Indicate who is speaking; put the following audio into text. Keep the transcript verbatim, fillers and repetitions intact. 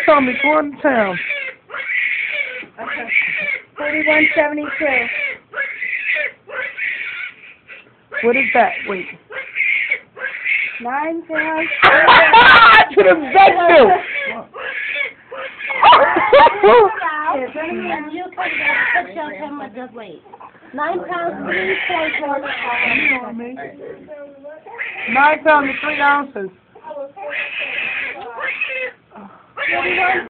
Speaker 1: Tell me, go on town.
Speaker 2: Okay. Forty-one seventy-two.
Speaker 1: What is that? Wait.
Speaker 2: Nine pounds.
Speaker 1: To the bedroom.
Speaker 2: You can get a picture of him with the weight. Nine pounds, three point one.
Speaker 1: Nine pounds and three ounces.
Speaker 2: Forty-one